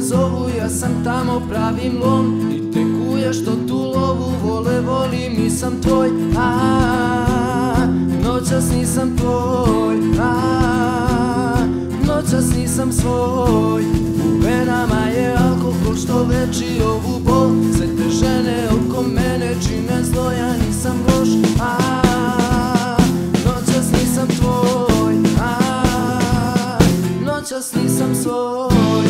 zovu, ja sam tamo pravim lom. I te kuje što tu lovu vole, volim, nisam tvoj. Noćas nisam tvoj, noćas nisam svoj. U venama je alkohol što leči ovu bol. Sve te žene oko mene čine zlo, ja nisam loš. Noćas nisam tvoj, noćas nisam svoj.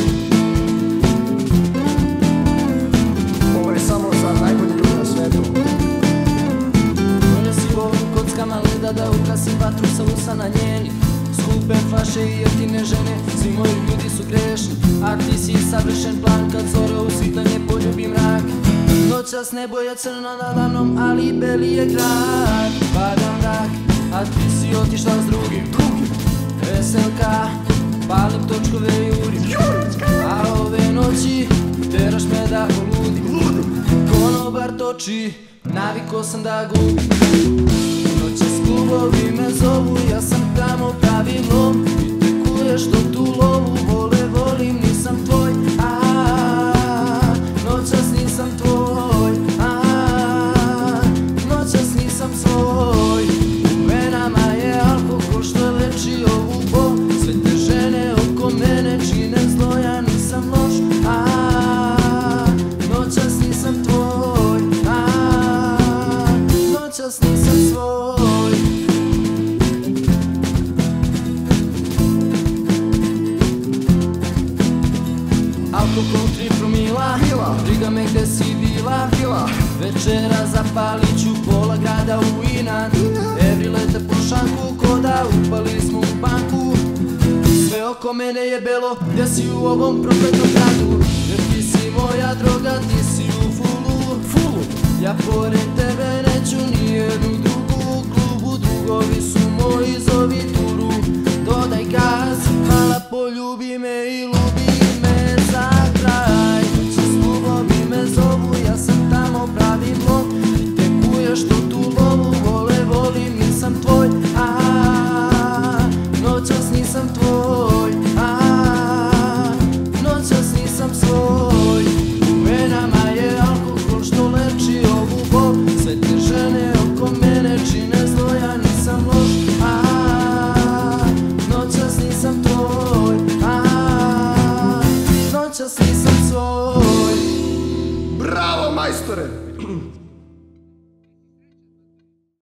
Ovo je samo za najbolji ljudi na svetu. Donesi ovu kockama leda da ugasim vatru sa usana njenih. Skupe flaše i jeftine žene, svi moji ljudi su grešni. A ti si savršen plan kad zora usvitanje poljubi mrak. Noćas nebo je crno nada mnom, ali beli je grad. Pada mrak, a ti si otišla s drugim. Veselka, palim točkove i jurim. A ove noći teraš me da poludim. Konobar toči, naviko sam da gubim. Noćas klubovi me zovu, ja sam tamo pravim lom. I te kuje što tu lovu vole, volim, nisam tvoj. Noćas nisam tvoj, noćas nisam svoj. U venama je alkohol što leči ovu bol. Sve te žene oko mene čine zlo, ja nisam loš. Noćas nisam tvoj, noćas nisam svoj. Alkohol 3 promila, briga me gde si bila. Večera zapalit ću pola grada u inat. Evri lete po šanku ko da upali smo u banku. Sve oko mene je belo, gde si u ovom prokletom gradu. Jer ti si moja droga, ti si u fulu. Ja pored